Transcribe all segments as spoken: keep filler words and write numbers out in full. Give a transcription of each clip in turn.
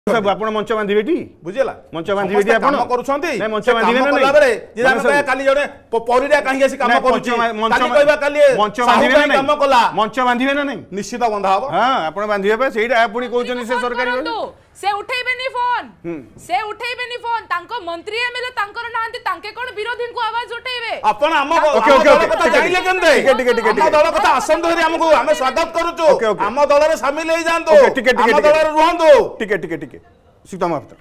सब आपण मंच बांधिबे टी बुझिला मंच बांधिबे आपण काम करूछंती नै मंच बांधिबे ना नै बाबरे जे हम कहे काली जणे परिडा काहे आसी काम करूछि काली कहबा काली मंच बांधिबे ना काम कला मंच बांधिबे ना नै निश्चित बंधा हो हां आपण बांधिबे पे सेटा आपणी कहउछन से सरकारी से उठेबेनी फोन से उठेबेनी फोन तांको मंत्री एमएलए तांकर नांती तांके कोन विरोधी को आवाज उठेबे आपण हम दल कथा जानिले केनते ठीक ठीक ठीक हम दल कथा आसन धरि हमको हमें स्वागत करूछु हम दल रे शामिल हे जानतो हम दल रे रहंतो ठीक ठीक ठीक सीता माफतर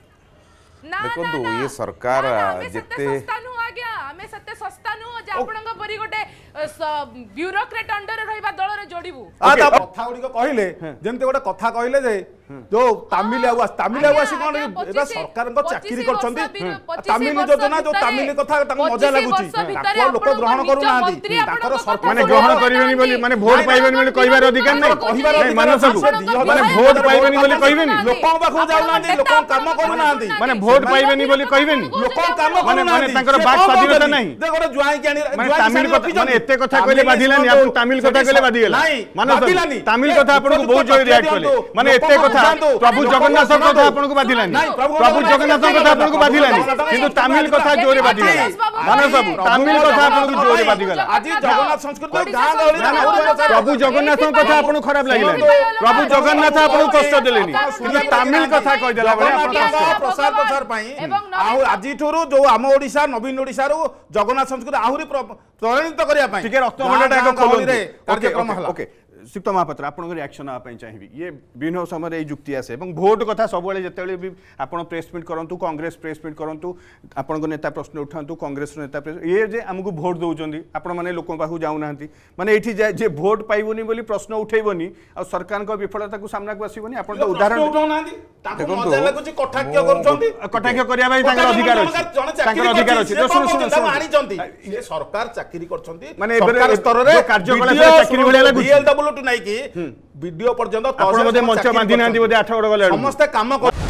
देखो ये सरकार जेते सस्ता नु आ गया हमें सत्य सस्ता नु जे आपनका परि गोटे ब्यूरोक्रेट अंडर रहबा दल रे जोड़ीबू आ कथा गुडी को कहिले जेंते गोटे कथा कहिले जे जो तमिल आवास तमिल आवास कोन एबा सरकार को चाकरी करछंती तमिल योजना जो तमिल कथा तंग मजा लागुची ताको लोक ग्रहण करू नांती ताकर सरकार माने ग्रहण करिवेनी बोली माने वोट पाइबेनी बोली कहबार अधिकार नै कहबार मानस माने वोट पाइबेनी बोली कहबेनी लोक पाखु जाउ नांती लोक काम करू नांती माने वोट पाइबेनी बोली कहबेनी लोक काम करू नांती माने तांकर बात स्वाधीनता नै जे गोटे जुआई केनी माने तमिल कथा माने एते कथा कहले बाधिलानी आपण तमिल कथा कहले बाधि गेला मानस तमिल कथा आपण को बहुत जोर रिएक्ट करले माने एते कथा प्रभु जगन्नाथ कथा आपण को बाधिलानी प्रभु जगन्नाथ कथा आपण को बाधिलानी किंतु तमिल कथा जोरे बाधि गेला मानस बाबू तमिल कथा आपण को जोरे बाधि गेला आज जगन्नाथ संस्कृत गां गहली प्रभु जगन्नाथ कथा आपण खराब लागिलानी प्रभु जगन्नाथ आपण कष्ट देलेनी किंतु तमिल कथा कह देला बळे आपण कष्ट प्रसार प्रसार पई आज ठुरु जो आम ओडिसा नवीन ओडिसा रो जगन्नाथ संस्कृत आहुरी प्रमाणित करिया पई ठीक है रक्तमंडा का खोली रे कार्यक्रम हला ओके सिक्त महापात्र आपन रिएक्शन आ पई चाहिबी ये विभिन्न समय ए जुक्ति आसे এবং ভোট কথা सबले जेतेले भी आपन प्रेस मीट करंतु कांग्रेस प्रेस मीट करंतु आपन को नेता प्रश्न उठांतु कांग्रेस नेता ये जे हमकु वोट दउचंदी आपन माने लोक पाखु जाउ नांती माने एठी जे वोट पाइबोनी बोली प्रश्न उठेबोनी आ सरकार को विफलता को सामना को आसीबोनी आपन तो उदाहरण उठाउ नांती ताको मजा लागुची कटाक्ष करूचंदी कटाक्ष करिया भाई तांकर अधिकार अछि तांकर अधिकार अछि सुन सुन सुन मानि जंती ये सरकार चाकरी करचंती माने सरकार स्तर रे कार्यकलाप चाकरी भलिया लागुची नहीं कि वीडियो पर्यंत मंच बांधी ना आठ गड़ गले समस्त काम